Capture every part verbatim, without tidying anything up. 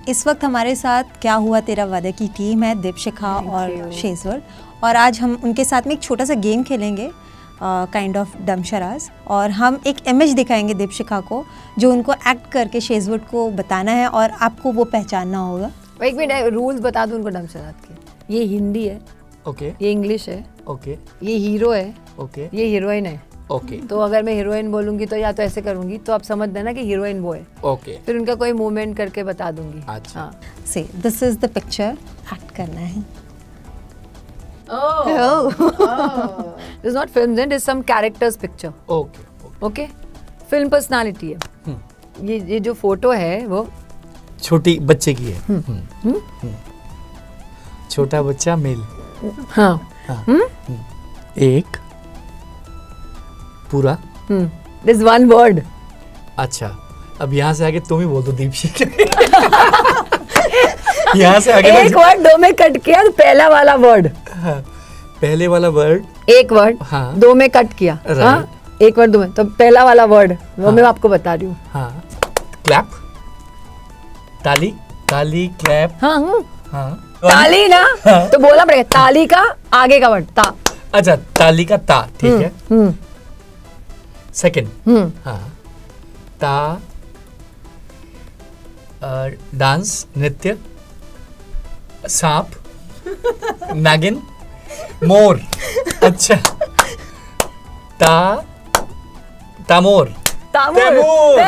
इस वक्त हमारे साथ क्या हुआ तेरा वादा की टीम है, दीपशिखा और शेजवर्ड, और आज हम उनके साथ में एक छोटा सा गेम खेलेंगे, काइंड ऑफ डमशराज, और हम एक इमेज दिखाएंगे दीपशिखा को जो उनको एक्ट करके शेजवर्ड को बताना है और आपको वो पहचानना होगा। एक मिनट, रूल्स बता दूं उनको डमशराज के। ये हिंदी है, ओके, ये इंग्लिश है, ओके, ये हीरो है, ओके, ये हीरोइन है, ओके। तो अगर मैं हीरोइन बोलूंगी तो या तो ऐसे करूंगी तो आप समझ देना कि हीरोइन वो है, ओके। फिर उनका कोई मूवमेंट करके बता दूंगी। अच्छा, हाँ। Say this is the picture, act करना है। Oh. Oh. Oh. This is not film then, this is some characters picture. Okay. Okay. Okay? Film personality है। hmm. ये ये जो फोटो है वो छोटी बच्चे की है। hmm. Hmm. Hmm. छोटा बच्चा मेल। हाँ। हाँ। hmm? एक पूरा। hmm. This one word. अच्छा, अब यहाँ से आगे तुम ही बोल दो दीपशिखा। यहाँ से आगे एक वर्ड दो में कट किया तो पहला वाला वर्ड। हाँ, पहले वाला वर्ड एक वर्ड, हाँ, दो में कट किया, हाँ, एक वर्ड दो में, तो पहला वाला वर्ड वो हाँ, मैं आपको बता रही हूँ। हाँ, क्लैप, ताली, ताली, क्लैप, हाँ, हाँ, ताली ना, हाँ, तो बोलना पड़ेगा ताली का आगे का वर्ड ता। अच्छा, ताली का ता, ठीक है। हम्म, सेकंड, हम्म, हाँ, ता, डांस, नृत्य, सांप, नागिन, मोर। अच्छा, ता Tamor, Tamor,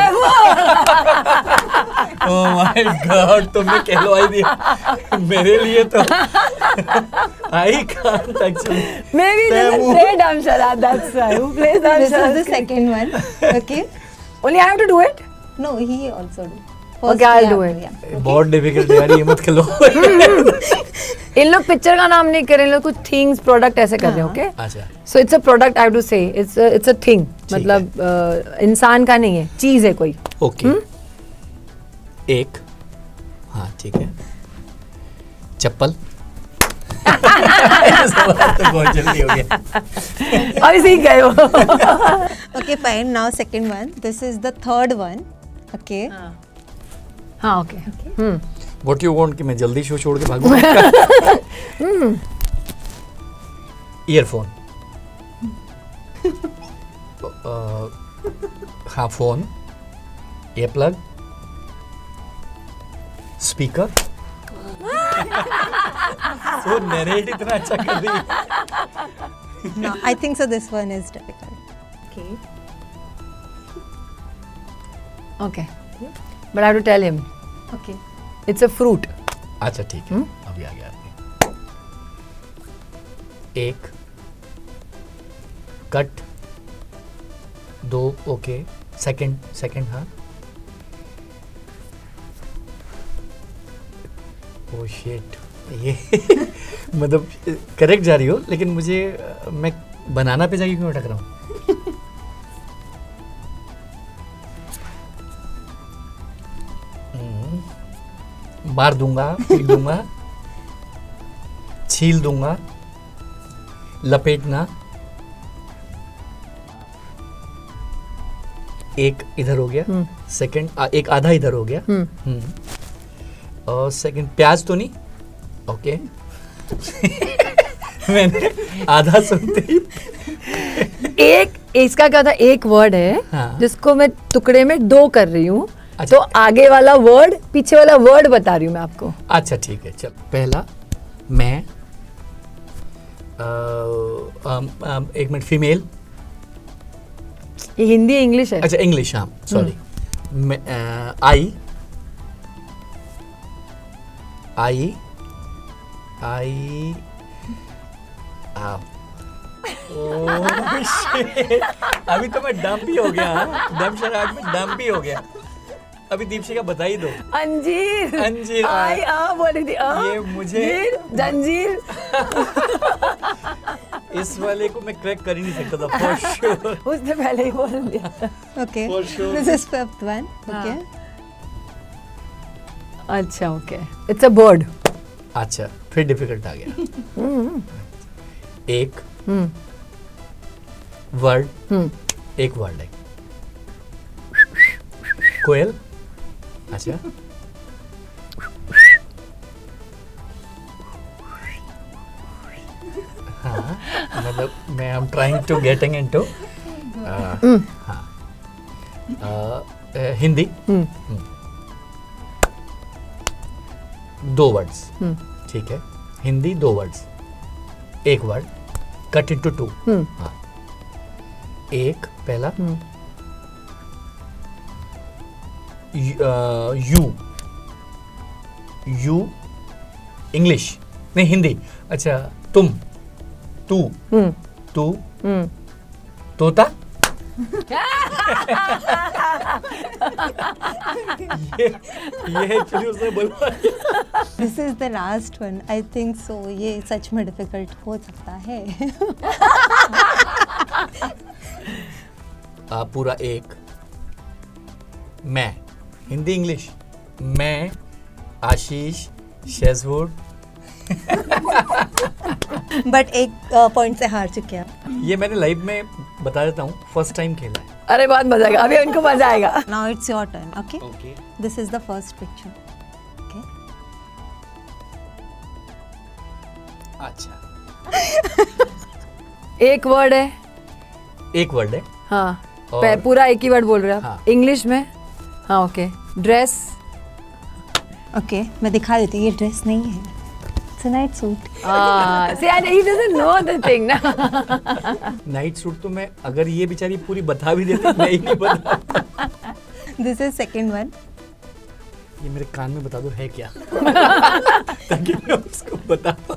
oh my God, तुमने कहलवाई दिया मेरे लिए तो। I can't actually. Maybe they will play Damsharad, that's why. Who plays Damsharad? This is the second one. Okay. Only I have to do it? No, he also do. Okay, I'll do it. बहुत difficult है यार, ये मत खेलो। इन लोग picture का नाम नहीं कर रहे, इन लोग कुछ थिंग्स प्रोडक्ट ऐसे कर रहे हैं, ओके? अच्छा। So it's a product, I have to say it's it's a thing, मतलब इंसान का नहीं है, चीज है कोई। ओके। एक, हाँ ठीक है, चप्पल। तो बहुत जल्दी हो गया। अभी सीख गए हो। Okay, fine. Now second one. This is the third one. Okay. हाँ, okay. Hmm. What you want कि मैं जल्दी शो छोड़ के भागूं? ईयरफोन। हाँ, फोन, ईयर प्लग, स्पीकर। तो नरेट इतना अच्छा कर दी। No, I think so. This one is difficult. Okay. Okay. But I have to tell him. Okay. It's a fruit. अच्छा ठीक है, अभी आ गया आपने। एक, कट, दो, ओके, सेकंड, सेकंड, हाँ। ओह शिट, ये मतलब करेक्ट जा रही हो, लेकिन मुझे मैं बनाना पे जाके क्यों अटक रहा हूँ? मार दूंगा, पीट दूंगा, छील दूंगा, लपेटना। एक इधर हो गया, सेकंड, एक आधा इधर हो गया, और सेकंड प्याज तो नहीं, ओके। मैंने आधा सुनते ही एक, इसका क्या था, एक वर्ड है, हाँ, जिसको मैं टुकड़े में दो कर रही हूँ। अच्छा। तो आगे वाला वर्ड पीछे वाला वर्ड बता रही हूँ मैं आपको। अच्छा ठीक है, चल। पहला मैं, आ, आ, आ, एक मिनट, फीमेल। ये हिंदी इंग्लिश है? अच्छा इंग्लिश, हाँ सॉरी। आई, आई, आई, आओ। ओह शिट, अभी तो मैं डम भी हो गया, डमशराज में डम भी हो गया। अभी दीपशिखा बता ही दो। अंजीर, अंजीर, आई आ बोली थी, आ, ये मुझे जंजीर। इस वाले को मैं क्रैक कर ही नहीं सकता था, फॉर श्योर। उसने पहले ही बोल दिया। Okay. For sure. This is fifth one. Okay. अच्छा, ओके, इट्स अ बर्ड। अच्छा, फिर डिफिकल्ट आ गया। एक वर्ड, एक वर्ड है, कोयल। अच्छा, हाँ मतलब मैं am trying to getting into हाँ हिंदी दो वर्ड्स ठीक है हिंदी दो वर्ड्स एक वर्ड कट इनटू टू हाँ एक पहला यू यू इंग्लिश नहीं हिंदी अच्छा तुम तू तू तोता ये ये एक्चुअली उसने बोला this is the last one I think so ये सच में डिफिकल्ट हो सकता है आ, पूरा एक मैं हिंदी इंग्लिश मैं आशीष शेजवुड बट एक पॉइंट से हार चुके हैं ये मैंने लाइव में बता देता हूँ फर्स्ट टाइम खेला है अरे बहुत मजा आएगा अभी उनको मजा आएगा now it's your turn okay okay this is the first picture okay अच्छा एक वर्ड है एक वर्ड है हाँ और- पूरा एक ही वर्ड बोल रहे हो हाँ। आप इंग्लिश में हाँ ओके ड्रेस ओके मैं दिखा देती हूँ ये ड्रेस नहीं है it's a night suit see I he doesn't know the thing ना नाइट सूट तो मैं अगर ये बेचारी पूरी बता भी देती मैं ही नहीं बता दिस इज सेकंड वन ये मेरे कान में बता दो है क्या ताकि मैं उसको बता पाऊँ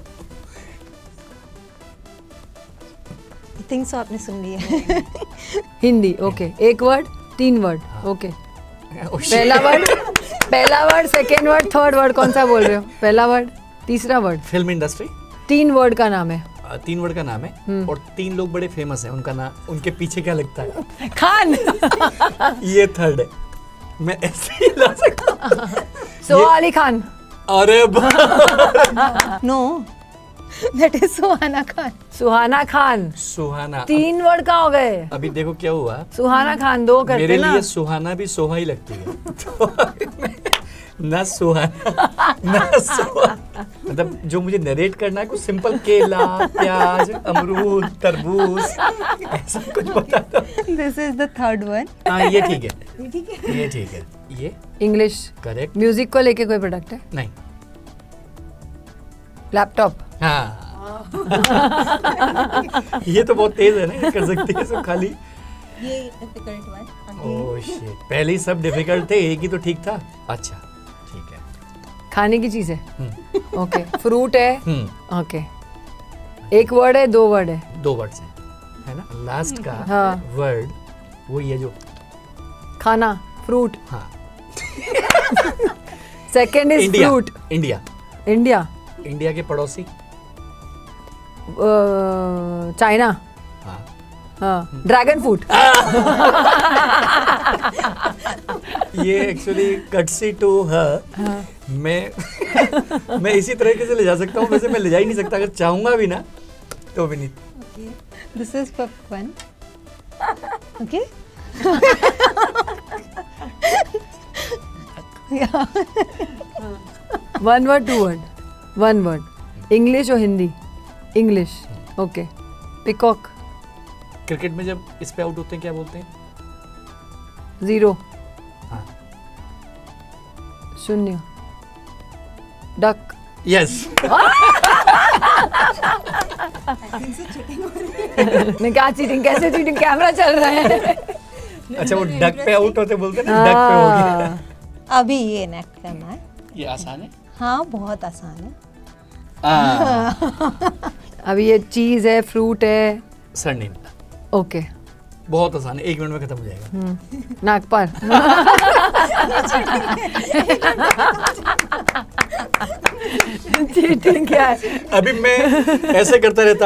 आई थिंक सो आपने सुन लिया हिंदी ओके एक वर्ड तीन वर्ड ओके Oh, shit. पहला वर्ड पहला word second word third word कौन सा बोल रहे हो पहला वर्ड तीसरा वर्ड फिल्म इंडस्ट्री तीन वर्ड का नाम है तीन वर्ड का नाम है और तीन लोग बड़े फेमस हैं उनका नाम उनके पीछे क्या लगता है खान ये थर्ड है मैं ऐसे ही ला सकता हूँ। सोहा अली खान अरे no that is Suhana Khan Suhana Khan Suhana तीन वर्ड का हो गए अभी देखो क्या हुआ सुहाना खान दो करते मेरे ना लिए सुहाना भी सोहा ही लगती है तो ना सुहाना ना सोहा मतलब जो मुझे नरेट करना है कुछ सिंपल केला प्याज अमरूद तरबूज ऐसा कुछ बता दो this is the third one हाँ ये ठीक है ये ठीक है ये इंग्लिश करेक्ट म्यूजिक को लेके कोई प्रोडक्ट है नहीं लैपटॉप हाँ ये तो बहुत तेज है ना ये कर सकती है सब खाली ये डिफिकल्ट वन ओह शिट पहले ही सब डिफिकल्ट थे एक ही तो ठीक था अच्छा ठीक है खाने की चीज है हम्म ओके फ्रूट है हम्म ओके एक वर्ड है दो वर्ड है दो वर्ड्स हैं है ना लास्ट का हाँ। वर्ड वो ये जो खाना फ्रूट हाँ second is India fruit India India India के पड़ोसी चाइना हाँ हाँ ड्रैगन फ्रूट ये एक्चुअली कटसी टू हर मैं मैं इसी तरीके से ले जा सकता हूँ वैसे मैं ले जा ही नहीं सकता अगर चाहूंगा भी ना तो भी नहीं this is fifth one okay one word two word one word English और Hindi English okay peacock cricket में जब इस पे आउट होते हैं क्या बोलते हैं जीरो हाँ शून्य डक यस मैं क्या चीटिंग कैसे चीटिंग कैमरा चल रहा है अच्छा वो डक पे आउट होते बोलते हैं ना डक पे हो गया अभी ये नेक्स्ट करना है ये आसान है हाँ बहुत आसान है अभी ये चीज है फ्रूट है सरनेम ओके बहुत आसान है एक मिनट में खत्म हो जाएगा नागपाल चीटिंग क्या है अभी मैं ऐसे करता रहता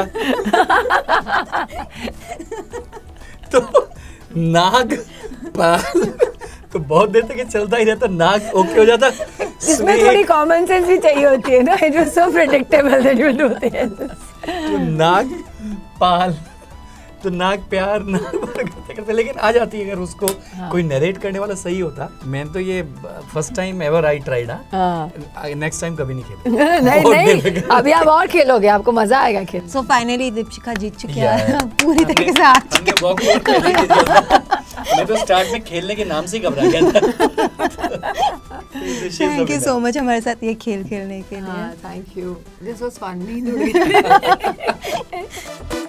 तो नाग पाल तो बहुत देर तक ये चलता ही रहता नाग ओके हो जाता इसमें थोड़ी कॉमन सेंस भी चाहिए होती है ना it was so predictable that you do this तो नाग पाल तो नाग प्यार नाग करते, लेकिन आ जाती है अगर उसको हाँ. कोई नरेट करने वाला सही होता। मैं तो ये first time ever I tried, next time कभी नहीं खेलूंगा। नहीं नहीं, अभी आप और खेलोगे, आपको मजा आएगा खेल। सो फाइनली दीपशिखा जीत चुकी है पूरी तरीके से हार चुकी है। मैं तो स्टार्ट में खेलने के नाम से घबरा गया था। थैंक यू सो मच हमारे साथ ये खेल खेलने के लिए। Thank you, this was fun.